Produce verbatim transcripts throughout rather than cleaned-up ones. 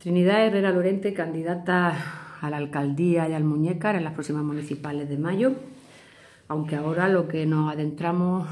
Trinidad Herrera Lorente, candidata a la alcaldía de Almuñécar en las próximas municipales de mayo, aunque ahora lo que nos adentramos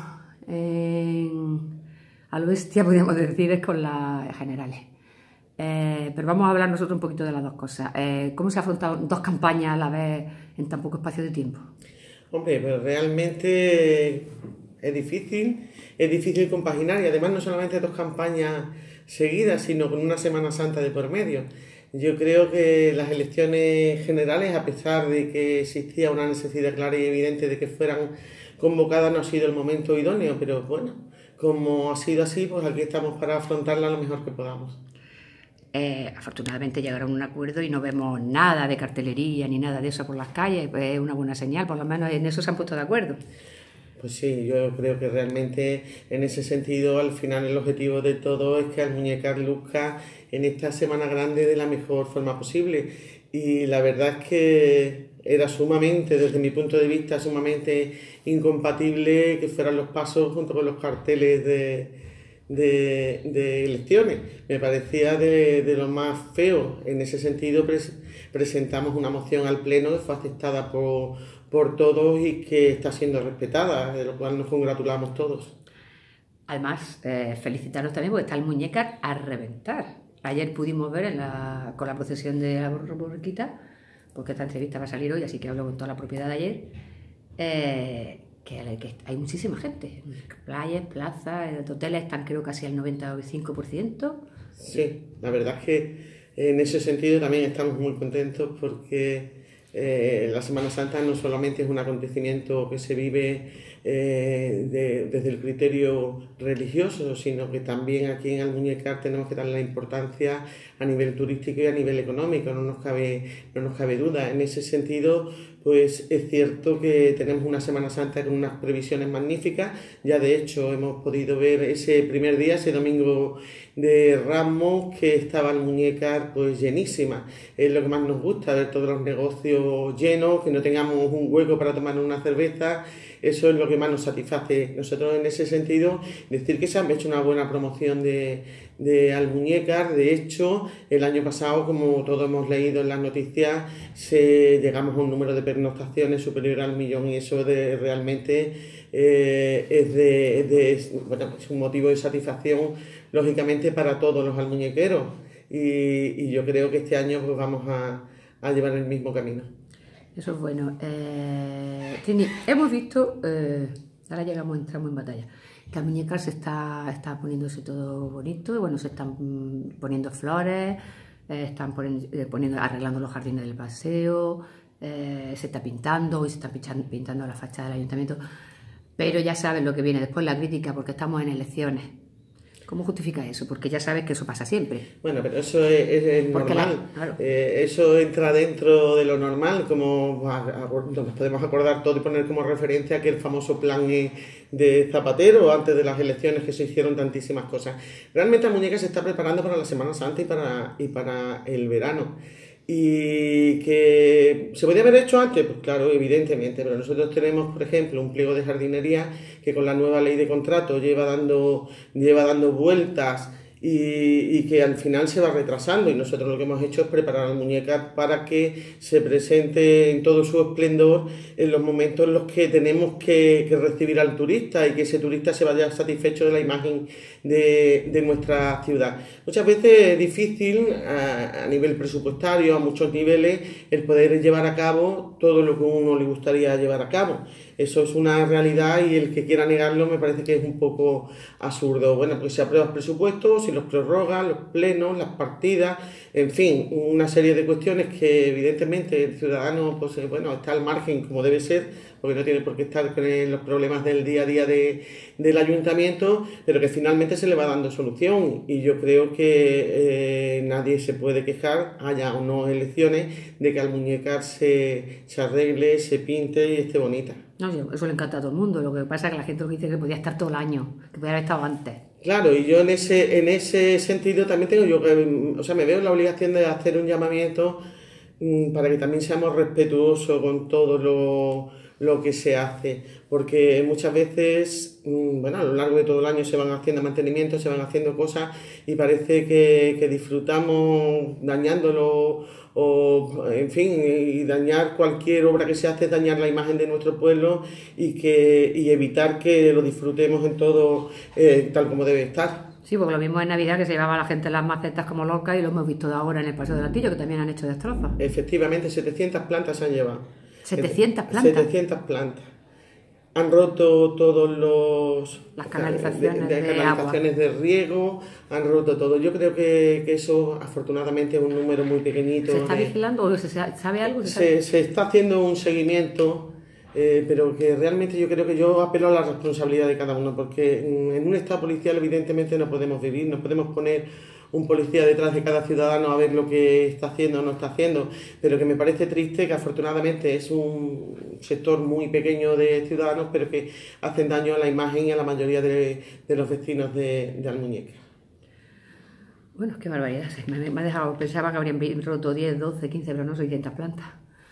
en, a lo bestia, podríamos decir, es con las generales. Eh, pero vamos a hablar nosotros un poquito de las dos cosas. Eh, ¿Cómo se ha afrontado dos campañas a la vez en tan poco espacio de tiempo? Hombre, pues realmente es difícil, es difícil compaginar, y además no solamente dos campañas seguidas, sino con una Semana Santa de por medio. Yo creo que las elecciones generales, a pesar de que existía una necesidad clara y evidente de que fueran convocadas, no ha sido el momento idóneo, pero bueno, como ha sido así, pues aquí estamos para afrontarla lo mejor que podamos. Eh, afortunadamente llegaron a un acuerdo y no vemos nada de cartelería ni nada de eso por las calles, pues es una buena señal, por lo menos en eso se han puesto de acuerdo. Pues sí, yo creo que realmente en ese sentido al final el objetivo de todo es que Almuñécar luzca en esta Semana Grande de la mejor forma posible, y la verdad es que era sumamente, desde mi punto de vista, sumamente incompatible que fueran los pasos junto con los carteles de, de, de elecciones. Me parecía de, de lo más feo. En ese sentido pres, presentamos una moción al Pleno que fue aceptada por por todos y que está siendo respetada, de lo cual nos congratulamos todos. Además, eh, felicitaros también porque está el Almuñécar a reventar. Ayer pudimos ver en la, con la procesión de la borriquita, porque esta entrevista va a salir hoy, así que hablo con toda la propiedad de ayer, eh, que, que hay muchísima gente. Playas, plazas, hoteles están creo casi al noventa y cinco por ciento. Sí, la verdad es que en ese sentido también estamos muy contentos porque Eh, la Semana Santa no solamente es un acontecimiento que se vive eh, de, desde el criterio religioso, sino que también aquí en Almuñécar tenemos que darle la importancia a nivel turístico y a nivel económico, no nos cabe, no nos cabe duda. En ese sentido, pues es cierto que tenemos una Semana Santa con unas previsiones magníficas. Ya de hecho hemos podido ver ese primer día, ese domingo de Ramos, que estaba Almuñécar pues llenísima. Es lo que más nos gusta, ver todos los negocios llenos, que no tengamos un hueco para tomar una cerveza. Eso es lo que más nos satisface. Nosotros en ese sentido, decir que se ha hecho una buena promoción de, de Almuñécar. De hecho, el año pasado, como todos hemos leído en las noticias, se, llegamos a un número de pernoctaciones superior al millón, y eso de, realmente eh, es, de, de, bueno, es un motivo de satisfacción, lógicamente, para todos los almuñequeros. Y, y yo creo que este año pues, vamos a, a llevar el mismo camino. Eso es bueno. Eh, Trini, hemos visto, eh, ahora llegamos, entramos en batalla, que Almuñécar se está, está poniéndose todo bonito, y bueno, se están poniendo flores, eh, están poniendo, poniendo, arreglando los jardines del paseo, eh, se está pintando, hoy se está pintando, pintando la fachada del ayuntamiento, pero ya sabes lo que viene después, la crítica, porque estamos en elecciones. ¿Cómo justifica eso? Porque ya sabes que eso pasa siempre. Bueno, pero eso es, es, es normal. La, claro. eh, eso entra dentro de lo normal, como nos podemos acordar todo y poner como referencia aquel famoso plan de Zapatero antes de las elecciones, que se hicieron tantísimas cosas. Realmente Almuñécar se está preparando para la Semana Santa y para, y para el verano. ¿Y que se podía haber hecho antes? Pues claro, evidentemente, pero nosotros tenemos, por ejemplo, un pliego de jardinería que con la nueva ley de contrato lleva dando, lleva dando vueltas y, y que al final se va retrasando, y nosotros lo que hemos hecho es preparar al Almuñécar para que se presente en todo su esplendor en los momentos en los que tenemos que, que recibir al turista y que ese turista se vaya satisfecho de la imagen de, de nuestra ciudad. Muchas veces es difícil a, a nivel presupuestario, a muchos niveles, el poder llevar a cabo todo lo que a uno le gustaría llevar a cabo. Eso es una realidad, y el que quiera negarlo me parece que es un poco absurdo. Bueno, pues se aprueban prpresupuestos, se los prorrogan, los plenos, las partidas, en fin, una serie de cuestiones que evidentemente el ciudadano pues, bueno, está al margen como debe ser, porque no tiene por qué estar con los problemas del día a día de, del ayuntamiento, pero que finalmente se le va dando solución. Y yo creo que eh, nadie se puede quejar, haya o no elecciones, de que Almuñécar se, se arregle, se pinte y esté bonita. No, eso le encanta a todo el mundo. Lo que pasa es que la gente lo que dice que podía estar todo el año, que podía haber estado antes. Claro, y yo en ese, en ese sentido también tengo yo que, o sea, me veo en la obligación de hacer un llamamiento mmm, para que también seamos respetuosos con todos los lo que se hace, porque muchas veces, bueno, a lo largo de todo el año se van haciendo mantenimientos, se van haciendo cosas y parece que, que disfrutamos dañándolo o, en fin, y dañar cualquier obra que se hace es dañar la imagen de nuestro pueblo y, que, y evitar que lo disfrutemos en todo eh, tal como debe estar. Sí, porque lo mismo en Navidad que se llevaba la gente las macetas como locas y lo hemos visto de ahora en el Paseo del Atillo, que también han hecho destrozos. Efectivamente, setecientas plantas se han llevado. ¿setecientas plantas? setecientas plantas. Han roto todos los... Las canalizaciones de, de, de, de canalizaciones agua. de riego, han roto todo. Yo creo que, que eso, afortunadamente, es un número muy pequeñito. ¿Se está de, vigilando o se sabe algo? Se, sabe? se está haciendo un seguimiento, eh, pero que realmente yo creo que yo apelo a la responsabilidad de cada uno, porque en un estado policial evidentemente no podemos vivir, no podemos poner un policía detrás de cada ciudadano a ver lo que está haciendo o no está haciendo, pero que me parece triste que afortunadamente es un sector muy pequeño de ciudadanos, pero que hacen daño a la imagen y a la mayoría de, de los vecinos de, de Almuñécar. Bueno, qué barbaridad, me, me ha dejado, pensaba que habrían roto diez, doce, quince, pero no seiscientas plantas.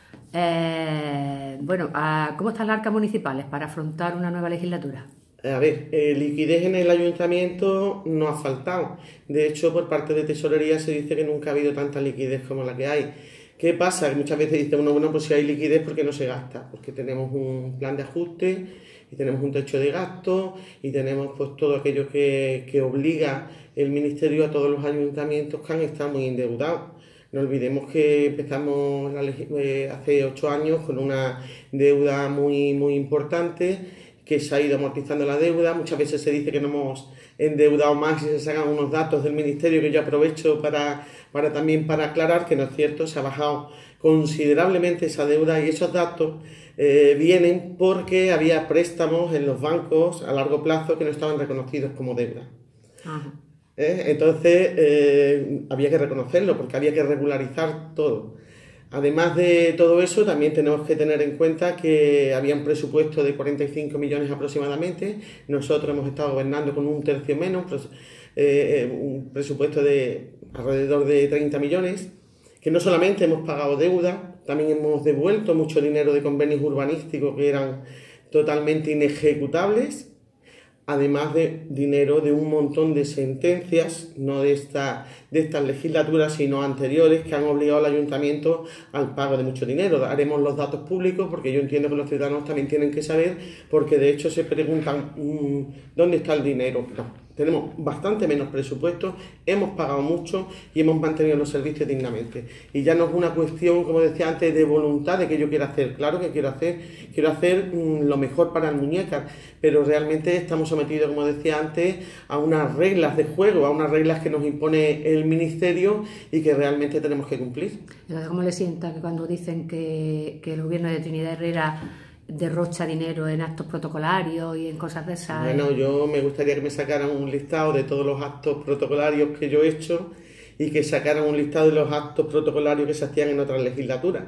Eh, bueno, ¿cómo están las arcas municipales para afrontar una nueva legislatura? A ver, eh, liquidez en el ayuntamiento no ha faltado. De hecho, por parte de Tesorería se dice que nunca ha habido tanta liquidez como la que hay. ¿Qué pasa? Que muchas veces dice uno, bueno, pues si hay liquidez, ¿por qué no se gasta? Porque tenemos un plan de ajuste y tenemos un techo de gasto y tenemos pues todo aquello que, que obliga el Ministerio a todos los ayuntamientos que han estado muy endeudados. No olvidemos que empezamos la, eh, hace ocho años con una deuda muy, muy importante, que se ha ido amortizando la deuda. Muchas veces se dice que no hemos endeudado más y se sacan unos datos del Ministerio que yo aprovecho para, para también para aclarar que no es cierto, se ha bajado considerablemente esa deuda y esos datos eh, vienen porque había préstamos en los bancos a largo plazo que no estaban reconocidos como deuda. Ajá. ¿Eh? Entonces eh, había que reconocerlo porque había que regularizar todo. Además de todo eso, también tenemos que tener en cuenta que había un presupuesto de cuarenta y cinco millones aproximadamente. Nosotros hemos estado gobernando con un tercio menos, pues, eh, un presupuesto de alrededor de treinta millones, que no solamente hemos pagado deuda, también hemos devuelto mucho dinero de convenios urbanísticos que eran totalmente inejecutables, además de dinero de un montón de sentencias, no de esta, de estas legislaturas, sino anteriores, que han obligado al ayuntamiento al pago de mucho dinero. Haremos los datos públicos porque yo entiendo que los ciudadanos también tienen que saber, porque de hecho se preguntan mmm, ¿dónde está el dinero? No. Tenemos bastante menos presupuesto, hemos pagado mucho y hemos mantenido los servicios dignamente. Y ya no es una cuestión, como decía antes, de voluntad de que yo quiera hacer. Claro que quiero hacer, quiero hacer mmm, lo mejor para Almuñécar, pero realmente estamos sometidos, como decía antes, a unas reglas de juego, a unas reglas que nos impone el Ministerio y que realmente tenemos que cumplir. ¿Cómo le sienta que cuando dicen que, que el gobierno de Trinidad Herrera derrocha dinero en actos protocolarios y en cosas de esas? Bueno, yo me gustaría que me sacaran un listado de todos los actos protocolarios que yo he hecho y que sacaran un listado de los actos protocolarios que se hacían en otras legislaturas.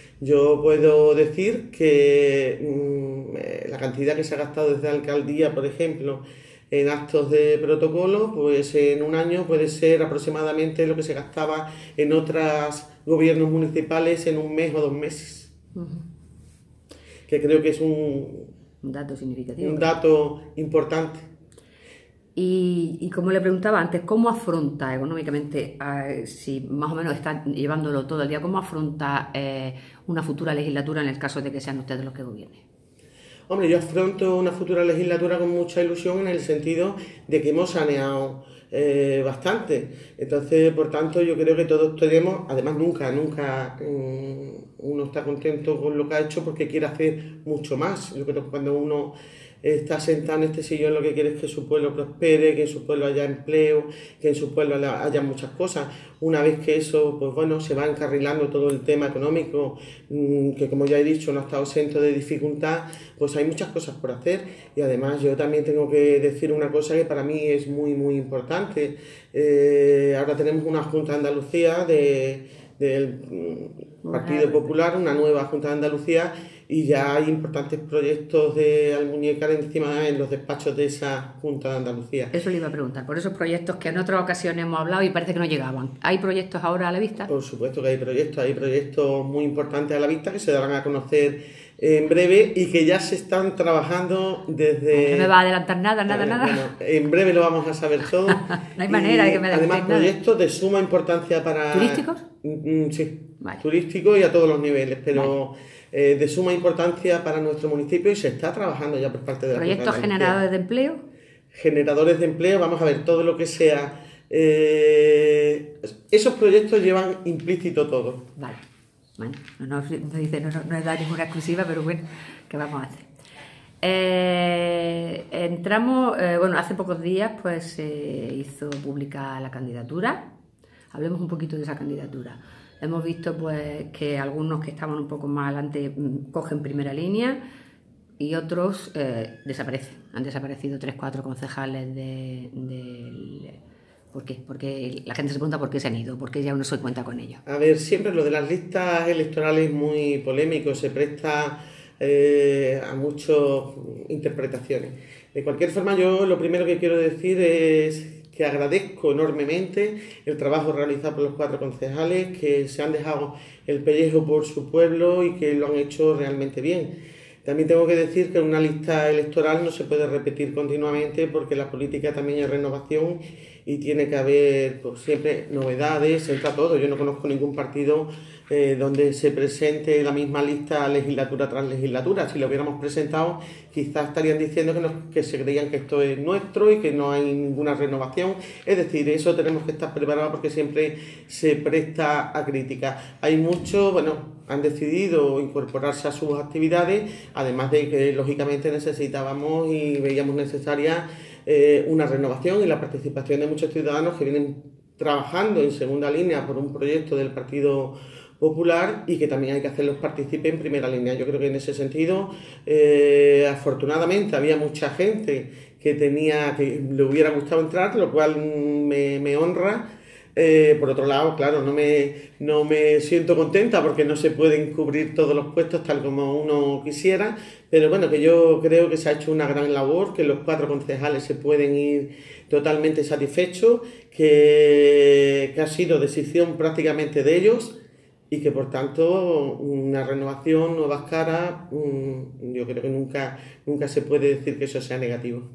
Yo puedo decir que mmm, la cantidad que se ha gastado desde la alcaldía, por ejemplo, en actos de protocolo, pues en un año puede ser aproximadamente lo que se gastaba en otros gobiernos municipales en un mes o dos meses. Uh-huh. Que creo que es un, un dato significativo. Un dato importante. Y, y como le preguntaba antes, ¿cómo afronta económicamente, eh, si más o menos está llevándolo todo el día, cómo afronta eh, una futura legislatura en el caso de que sean ustedes los que gobiernen? Hombre, yo afronto una futura legislatura con mucha ilusión en el sentido de que hemos saneado eh, bastante. Entonces, por tanto, yo creo que todos tenemos, además nunca, nunca um, uno está contento con lo que ha hecho porque quiere hacer mucho más. Yo creo que cuando uno está sentado en este sillón lo que quiere es que su pueblo prospere, que en su pueblo haya empleo, que en su pueblo haya muchas cosas. Una vez que eso, pues bueno, se va encarrilando todo el tema económico, que como ya he dicho no ha estado exento de dificultad, pues hay muchas cosas por hacer. Y además yo también tengo que decir una cosa que para mí es muy muy importante. Eh, ahora tenemos una Junta de Andalucía de, del Partido Popular, una nueva Junta de Andalucía, y ya hay importantes proyectos de Almuñécar encima en los despachos de esa Junta de Andalucía. Eso le iba a preguntar, por esos proyectos que en otras ocasiones hemos hablado y parece que no llegaban. ¿Hay proyectos ahora a la vista? Por supuesto que hay proyectos, hay proyectos muy importantes a la vista que se darán a conocer en breve y que ya se están trabajando desde... No me va a adelantar nada, nada, eh, nada. Bueno, en breve lo vamos a saber todo. No hay manera de que me adelantéis además, nada. proyectos de suma importancia para... ¿Turísticos? Mm, sí, Vale. turísticos y a todos los niveles, pero Vale. eh, de suma importancia para nuestro municipio y se está trabajando ya por parte de la ¿Proyectos Junta de Andalucía. generadores de empleo? Generadores de empleo, vamos a ver, todo lo que sea... Eh, esos proyectos llevan implícito todo. Vale. Bueno, no, no, no, dice, no, no es da ninguna exclusiva, pero bueno, ¿qué vamos a hacer? Eh, entramos, eh, bueno, hace pocos días pues se hizo pública la candidatura. Hablemos un poquito de esa candidatura. Hemos visto pues que algunos que estaban un poco más adelante cogen primera línea y otros eh, desaparecen. Han desaparecido tres, cuatro concejales de, de ¿Por qué? Porque la gente se pregunta por qué se han ido, por qué ya no se cuenta con ellos. A ver, siempre lo de las listas electorales es muy polémico, se presta eh, a muchas interpretaciones. De cualquier forma, yo lo primero que quiero decir es que agradezco enormemente el trabajo realizado por los cuatro concejales, que se han dejado el pellejo por su pueblo y que lo han hecho realmente bien. También tengo que decir que una lista electoral no se puede repetir continuamente porque la política también es renovación y tiene que haber pues, siempre novedades, entra todo. Yo no conozco ningún partido eh, donde se presente la misma lista legislatura tras legislatura. Si lo hubiéramos presentado, quizás estarían diciendo que, no, que se creían que esto es nuestro y que no hay ninguna renovación. Es decir, eso tenemos que estar preparados porque siempre se presta a crítica. Hay muchos, bueno, han decidido incorporarse a sus actividades, además de que lógicamente necesitábamos y veíamos necesaria eh, una renovación y la participación de muchos ciudadanos que vienen trabajando en segunda línea por un proyecto del Partido Popular y que también hay que hacerlos partícipes en primera línea. Yo creo que en ese sentido, eh, afortunadamente, había mucha gente que tenía que le hubiera gustado entrar, lo cual me, me honra. Eh, por otro lado, claro, no me, no me siento contenta porque no se pueden cubrir todos los puestos tal como uno quisiera, pero bueno, que yo creo que se ha hecho una gran labor, que los cuatro concejales se pueden ir totalmente satisfechos, que, que ha sido decisión prácticamente de ellos y que por tanto una renovación, nuevas caras, yo creo que nunca, nunca se puede decir que eso sea negativo.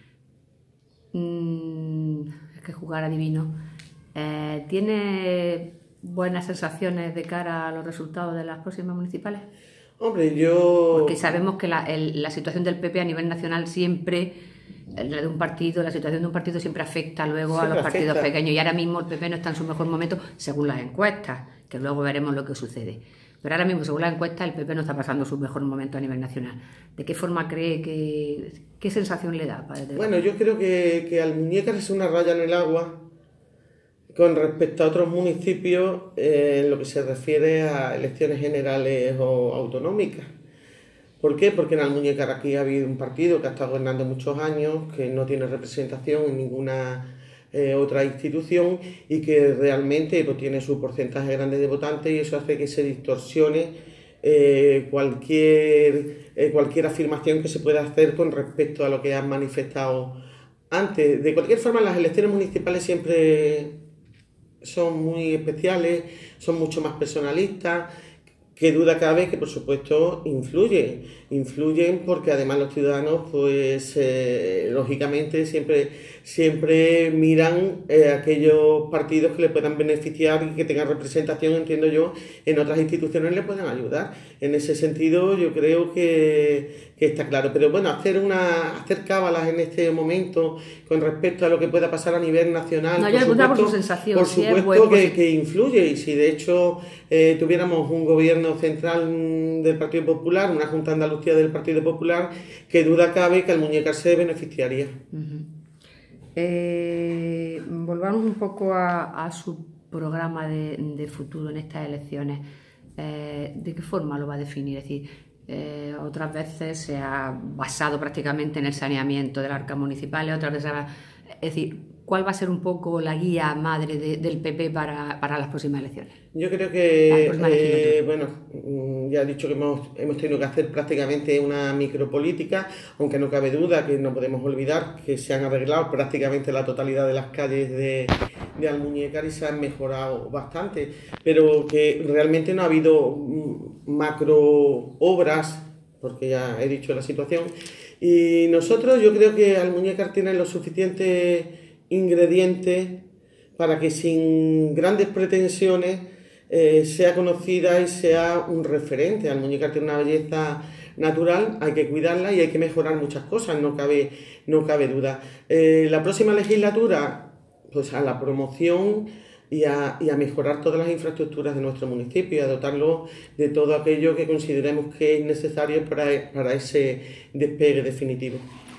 Mm, es que jugar adivino. Eh, ¿Tiene buenas sensaciones de cara a los resultados de las próximas municipales? Hombre, yo... Porque sabemos que la, el, la situación del P P a nivel nacional siempre, la de un partido, la situación de un partido siempre afecta luego siempre a los afecta. partidos pequeños y ahora mismo el P P no está en su mejor momento según las encuestas, que luego veremos lo que sucede. Pero ahora mismo, según las encuestas, el P P no está pasando su mejor momento a nivel nacional. ¿De qué forma cree que... qué sensación le da? Bueno, yo creo que, que Almuñécar es una raya en el agua con respecto a otros municipios eh, en lo que se refiere a elecciones generales o autonómicas. ¿Por qué? Porque en Almuñécar aquí ha habido un partido que ha estado gobernando muchos años, que no tiene representación en ninguna eh, otra institución y que realmente pues, tiene su porcentaje grande de votantes y eso hace que se distorsione eh, cualquier, eh, cualquier afirmación que se pueda hacer con respecto a lo que han manifestado antes. De cualquier forma, las elecciones municipales siempre son muy especiales, son mucho más personalistas, que duda cabe que por supuesto influyen, influyen porque además los ciudadanos pues eh, lógicamente siempre, siempre miran eh, aquellos partidos que le puedan beneficiar y que tengan representación, entiendo yo, en otras instituciones le puedan ayudar. En ese sentido yo creo que, que está claro, pero bueno, hacer una hacer cábalas en este momento con respecto a lo que pueda pasar a nivel nacional, no, por yo supuesto, por su sensación, por si supuesto que, que, que influye y si de hecho eh, tuviéramos un gobierno central del Partido Popular, una Junta de Andalucía del Partido Popular, que duda cabe que Almuñécar se beneficiaría. Uh-huh. eh, volvamos un poco a, a su programa de, de futuro en estas elecciones. Eh, ¿De qué forma lo va a definir? Es decir, eh, otras veces se ha basado prácticamente en el saneamiento de las arcas municipales, otras veces ha, es decir, ¿cuál va a ser un poco la guía madre de, del P P para, para las próximas elecciones? Yo creo que, eh, bueno, ya he dicho que hemos, hemos tenido que hacer prácticamente una micropolítica, aunque no cabe duda que no podemos olvidar que se han arreglado prácticamente la totalidad de las calles de, de Almuñécar y se han mejorado bastante, pero que realmente no ha habido macro obras porque ya he dicho la situación. Y nosotros, yo creo que Almuñécar tiene los suficientes ingredientes para que sin grandes pretensiones eh, sea conocida y sea un referente. Almuñécar tiene una belleza natural, hay que cuidarla y hay que mejorar muchas cosas, no cabe, no cabe duda. Eh, la próxima legislatura, pues a la promoción y a, y a mejorar todas las infraestructuras de nuestro municipio y a dotarlo de todo aquello que consideremos que es necesario para, para ese despegue definitivo.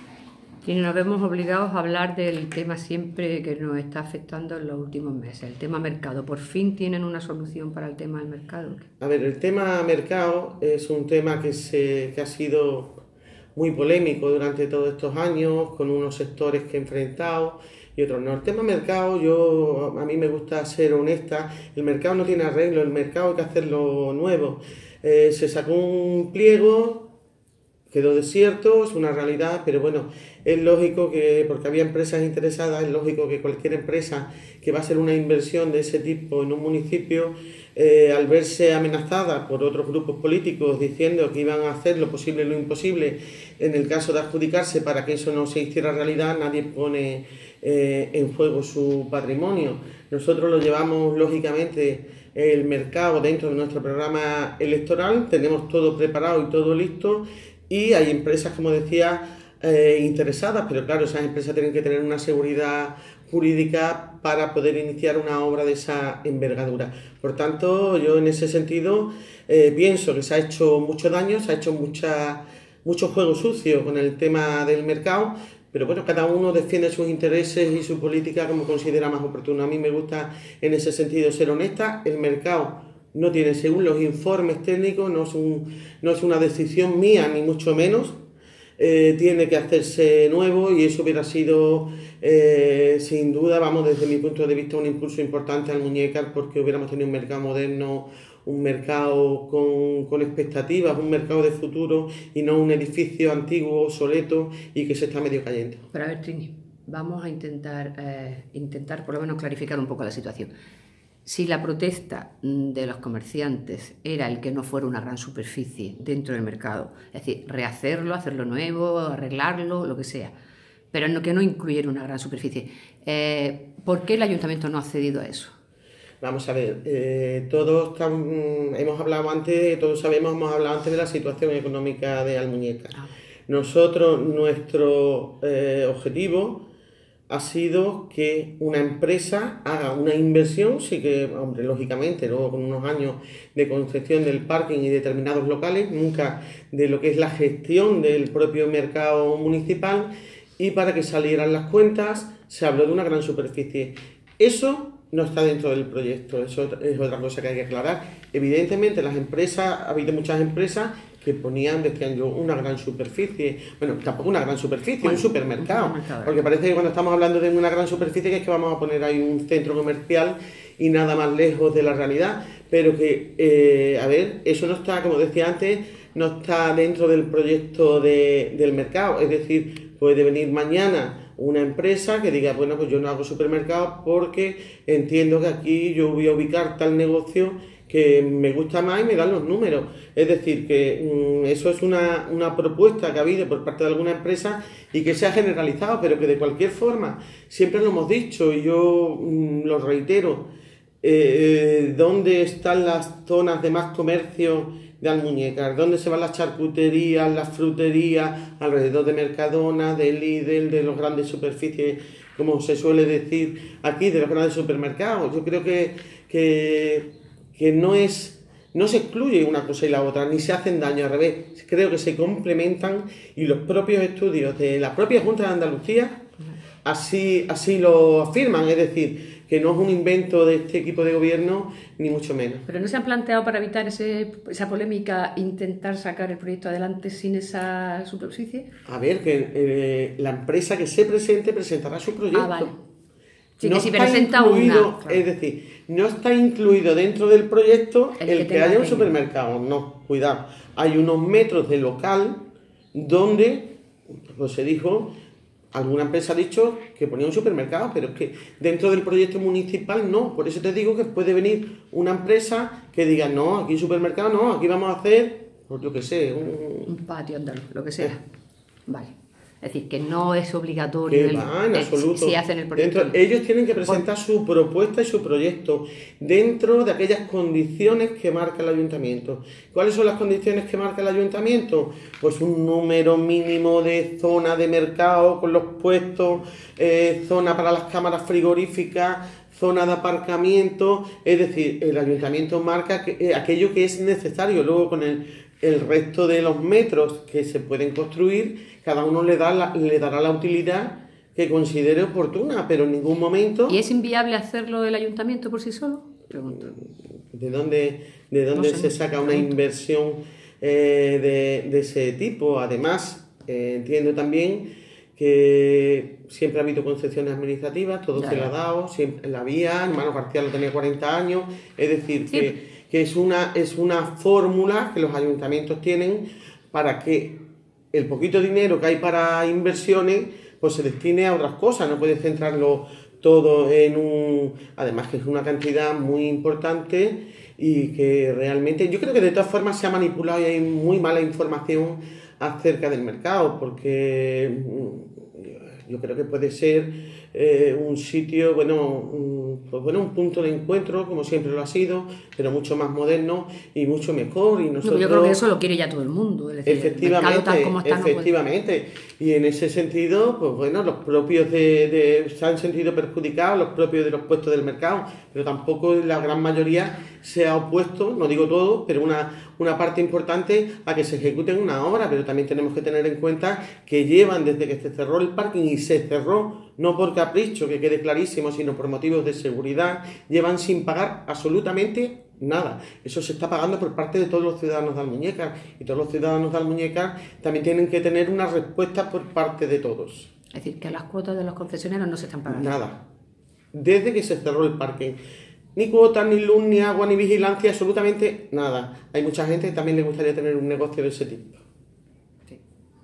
Y nos vemos obligados a hablar del tema siempre que nos está afectando en los últimos meses, el tema mercado. ¿Por fin tienen una solución para el tema del mercado? A ver, el tema mercado es un tema que, se, que ha sido muy polémico durante todos estos años, con unos sectores que he enfrentado y otros no. El tema mercado, yo, a mí me gusta ser honesta, el mercado no tiene arreglo, el mercado hay que hacerlo nuevo. Eh, se sacó un pliego, quedó desierto, es una realidad, pero bueno, es lógico que, porque había empresas interesadas, es lógico que cualquier empresa que va a hacer una inversión de ese tipo en un municipio, eh, al verse amenazada por otros grupos políticos diciendo que iban a hacer lo posible y lo imposible en el caso de adjudicarse para que eso no se hiciera realidad, nadie pone eh, en juego su patrimonio. Nosotros lo llevamos lógicamente el mercado dentro de nuestro programa electoral, tenemos todo preparado y todo listo. Y hay empresas, como decía, eh, interesadas, pero claro, esas empresas tienen que tener una seguridad jurídica para poder iniciar una obra de esa envergadura. Por tanto, yo en ese sentido eh, pienso que se ha hecho mucho daño, se ha hecho mucha, mucho juego sucio con el tema del mercado, pero bueno, cada uno defiende sus intereses y su política como considera más oportuno. A mí me gusta en ese sentido ser honesta, el mercado no tiene, según los informes técnicos, no es, un, no es una decisión mía, ni mucho menos, eh, tiene que hacerse nuevo y eso hubiera sido, eh, sin duda, vamos, desde mi punto de vista, un impulso importante al Almuñécar porque hubiéramos tenido un mercado moderno, un mercado con, con expectativas, un mercado de futuro y no un edificio antiguo, obsoleto y que se está medio cayendo. Pero a ver, Trini, vamos a intentar, eh, intentar por lo menos clarificar un poco la situación. Si la protesta de los comerciantes era el que no fuera una gran superficie dentro del mercado, es decir, rehacerlo, hacerlo nuevo, arreglarlo, lo que sea, pero no, que no incluyera una gran superficie, eh, ¿por qué el ayuntamiento no ha accedido a eso? Vamos a ver, eh, todos estamos, hemos hablado antes, todos sabemos, hemos hablado antes de la situación económica de Almuñécar. Ah. Nosotros, nuestro eh, objetivo ha sido que una empresa haga una inversión, sí que, hombre, lógicamente, luego con unos años de concepción del parking y determinados locales, nunca de lo que es la gestión del propio mercado municipal, y para que salieran las cuentas se habló de una gran superficie. Eso no está dentro del proyecto, eso es otra cosa que hay que aclarar. Evidentemente las empresas, ha habido muchas empresas que ponían, decían yo, una gran superficie, bueno, tampoco una gran superficie, bueno, un supermercado, un supermercado, porque parece que cuando estamos hablando de una gran superficie que es que vamos a poner ahí un centro comercial y nada más lejos de la realidad, pero que, eh, a ver, eso no está, como decía antes, no está dentro del proyecto de, del mercado, es decir, puede venir mañana una empresa que diga, bueno, pues yo no hago supermercado porque entiendo que aquí yo voy a ubicar tal negocio que me gusta más y me dan los números. Es decir, que mmm, eso es una, una propuesta que ha habido por parte de alguna empresa y que se ha generalizado, pero que de cualquier forma, siempre lo hemos dicho y yo mmm, lo reitero, eh, ¿dónde están las zonas de más comercio de Almuñécar? ¿Dónde se van las charcuterías, las fruterías, alrededor de Mercadona, de Lidl, de los grandes superficies, como se suele decir aquí, de los grandes supermercados? Yo creo que, que que no es, no se excluye una cosa y la otra, ni se hacen daño, al revés, creo que se complementan y los propios estudios de la propia Junta de Andalucía así, así lo afirman, es decir, que no es un invento de este equipo de gobierno, ni mucho menos. ¿Pero no se han planteado para evitar ese, esa polémica intentar sacar el proyecto adelante sin esa superficie? A ver, que eh, la empresa que se presente presentará su proyecto. Ah, vale. Sí, no que si está presenta incluido, una, claro. Es decir, no está incluido dentro del proyecto el, el que, que haya un supermercado, no, cuidado. Hay unos metros de local donde, pues se dijo, alguna empresa ha dicho que ponía un supermercado, pero es que dentro del proyecto municipal no. Por eso te digo que puede venir una empresa que diga, no, aquí supermercado no, aquí vamos a hacer pues yo qué sé, un... un patio andaluz, lo que sea. Eh. Vale. Es decir, que no es obligatorio. Que va, en el, absoluto. Si hacen el proyecto. Dentro, ellos tienen que presentar su propuesta y su proyecto dentro de aquellas condiciones que marca el ayuntamiento. ¿Cuáles son las condiciones que marca el ayuntamiento? Pues un número mínimo de zona de mercado con los puestos, eh, zona para las cámaras frigoríficas, zona de aparcamiento. Es decir, el ayuntamiento marca que, eh, aquello que es necesario. Luego con el, el resto de los metros que se pueden construir, cada uno le, da la, le dará la utilidad que considere oportuna, pero en ningún momento... ¿Y es inviable hacerlo el ayuntamiento por sí solo? Pregunto. ¿De dónde, de dónde no sé, se saca una pregunto. inversión eh, de, de ese tipo? Además, eh, entiendo también que siempre ha habido concesiones administrativas, todo ya, se le ha dado, siempre la vía, hermano García lo tenía cuarenta años, es decir, sí. que, que es una, es una fórmula que los ayuntamientos tienen para que el poquito dinero que hay para inversiones pues se destine a otras cosas, no puede centrarlo todo en un... Además que es una cantidad muy importante y que realmente... Yo creo que de todas formas se ha manipulado y hay muy mala información acerca del mercado, porque yo creo que puede ser eh, un sitio, bueno, un, pues bueno, un punto de encuentro, como siempre lo ha sido, pero mucho más moderno y mucho mejor. Y nosotros, no, yo creo que eso lo quiere ya todo el mundo. Es decir, efectivamente, el tal como está, efectivamente. No puede... Y en ese sentido, pues bueno, los propios de, de se han sentido perjudicados, los propios de los puestos del mercado, pero tampoco la gran mayoría se ha opuesto, no digo todo, pero una, una parte importante a que se ejecuten una obra, pero también tenemos que tener en cuenta que llevan desde que se cerró el parking y se cerró, no por capricho, que quede clarísimo, sino por motivos de seguridad, llevan sin pagar absolutamente nada. Eso se está pagando por parte de todos los ciudadanos de Almuñécar, y todos los ciudadanos de Almuñécar también tienen que tener una respuesta por parte de todos. Es decir, que las cuotas de los concesionarios no se están pagando. Nada. Desde que se cerró el parking. Ni cuotas, ni luz, ni agua, ni vigilancia, absolutamente nada. Hay mucha gente que también le gustaría tener un negocio de ese tipo. Sí.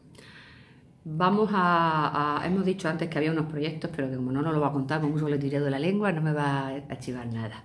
Vamos a, a... Hemos dicho antes que había unos proyectos, pero que como no nos lo va a contar, como uso le tiré de la lengua, no me va a chivar nada.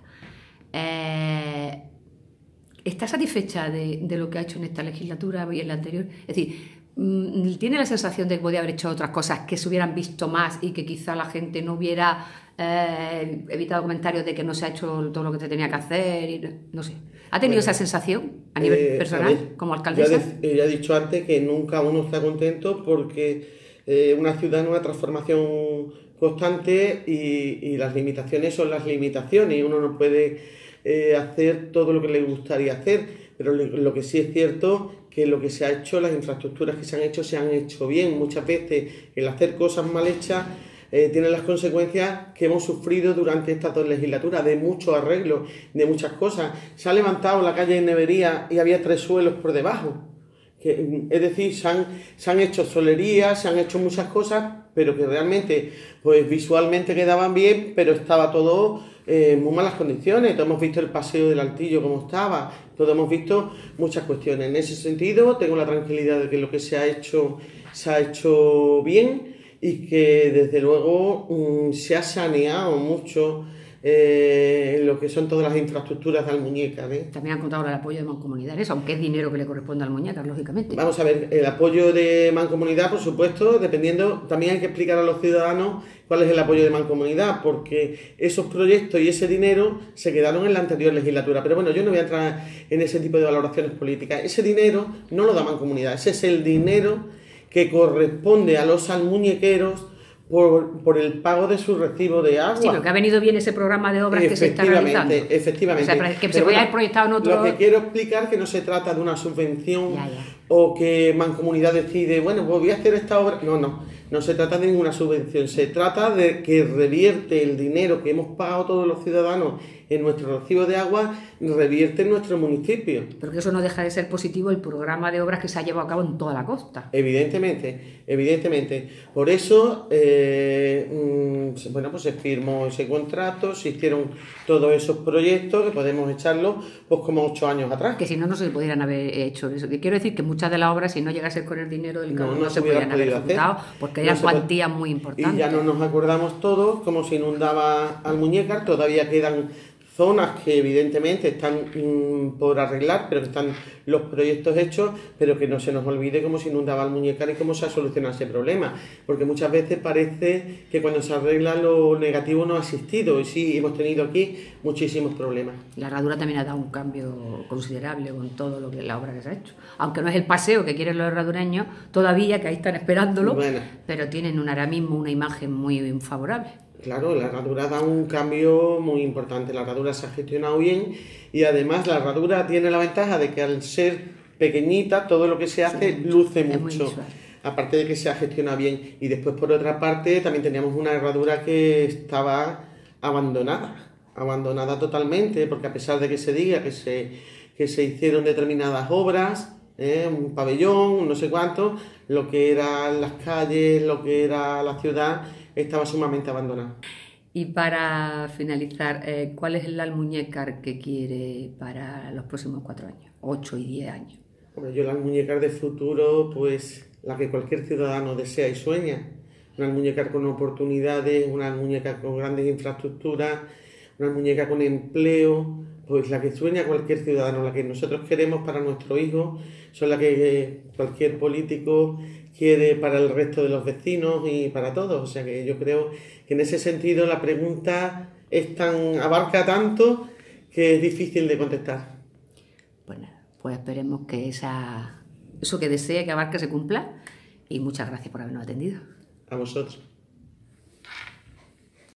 Eh, ¿Está satisfecha de, de lo que ha hecho en esta legislatura y en la anterior? Es decir, ¿tiene la sensación de que podía haber hecho otras cosas que se hubieran visto más y que quizá la gente no hubiera eh, evitado comentarios de que no se ha hecho todo lo que se tenía que hacer? Y, no sé. ¿Ha tenido bueno, esa sensación a nivel eh, personal ver, como alcaldesa? Ya, ya he dicho antes que nunca uno está contento porque eh, una ciudad es una transformación constante y, y las limitaciones son las limitaciones y uno no puede eh, hacer todo lo que le gustaría hacer, pero lo, lo que sí es cierto que lo que se ha hecho, las infraestructuras que se han hecho, se han hecho bien. Muchas veces el hacer cosas mal hechas eh, tiene las consecuencias que hemos sufrido durante estas dos legislaturas, de muchos arreglos, de muchas cosas. Se ha levantado la calle de Nevería y había tres suelos por debajo. Que, es decir, se han, se han hecho solerías, se han hecho muchas cosas, pero que realmente pues visualmente quedaban bien, pero estaba todo en eh, muy malas condiciones. Todos hemos visto el paseo del Altillo como estaba, todos hemos visto muchas cuestiones. En ese sentido tengo la tranquilidad de que lo que se ha hecho se ha hecho bien y que desde luego mmm, se ha saneado mucho Eh, lo que son todas las infraestructuras de Almuñécar. ¿eh? También han contado el apoyo de Mancomunidades, aunque es dinero que le corresponde a Almuñécar, lógicamente. Vamos a ver, el apoyo de Mancomunidad, por supuesto, dependiendo, también hay que explicar a los ciudadanos cuál es el apoyo de Mancomunidad, porque esos proyectos y ese dinero se quedaron en la anterior legislatura. Pero bueno, yo no voy a entrar en ese tipo de valoraciones políticas. Ese dinero no lo da Mancomunidad, ese es el dinero que corresponde a los almuñequeros Por, por el pago de su recibo de agua. Sí, pero que ha venido bien ese programa de obras que se está realizando. Efectivamente, o sea, que se puede haber proyectado en otro... Lo que quiero explicar es que no se trata de una subvención ya, ya. o que Mancomunidad decide, bueno, pues voy a hacer esta obra. No, no, no se trata de ninguna subvención. Se trata de que revierte el dinero que hemos pagado todos los ciudadanos en nuestro recibo de agua, revierte en nuestro municipio. Pero que eso no deja de ser positivo el programa de obras que se ha llevado a cabo en toda la costa. Evidentemente, evidentemente. Por eso, eh, mmm, bueno, pues se firmó ese contrato, se hicieron todos esos proyectos que podemos echarlos pues como ocho años atrás. Que si no, no se pudieran haber hecho eso. Que quiero decir que muchas de las obras, si no llegase con el dinero del campo, no, no, no se podían haber ejecutado porque eran no cuantías muy importantes. Y ya no nos acordamos todos cómo se inundaba Almuñécar, todavía quedan zonas que evidentemente están mmm, por arreglar, pero que están los proyectos hechos, pero que no se nos olvide cómo se inundaba Almuñécar y cómo se ha solucionado ese problema, porque muchas veces parece que cuando se arregla lo negativo no ha existido, y sí, hemos tenido aquí muchísimos problemas. La herradura también ha dado un cambio considerable con todo lo que la obra que se ha hecho, aunque no es el paseo que quieren los herradureños todavía, que ahí están esperándolo, bueno, pero tienen un, ahora mismo una imagen muy favorable. Claro, la herradura da un cambio muy importante, la herradura se ha gestionado bien y además la herradura tiene la ventaja de que al ser pequeñita todo lo que se hace sí, luce mucho, aparte de que se ha gestionado bien. Y después por otra parte también teníamos una herradura que estaba abandonada, abandonada totalmente, porque a pesar de que se diga que se, que se hicieron determinadas obras, eh, un pabellón, no sé cuánto, lo que eran las calles, lo que era la ciudad, estaba sumamente abandonado. Y para finalizar, eh, ¿cuál es el Almuñécar que quiere para los próximos cuatro años, ocho y diez años? Bueno, yo el Almuñécar de futuro, pues la que cualquier ciudadano desea y sueña. Un Almuñécar con oportunidades, una Almuñécar con grandes infraestructuras, una Almuñécar con empleo, pues la que sueña cualquier ciudadano, la que nosotros queremos para nuestro hijo, son la que cualquier político quiere para el resto de los vecinos y para todos. O sea que yo creo que en ese sentido la pregunta es tan, abarca tanto que es difícil de contestar. Bueno, pues esperemos que esa, eso que desee que abarque se cumpla y muchas gracias por habernos atendido. A vosotros.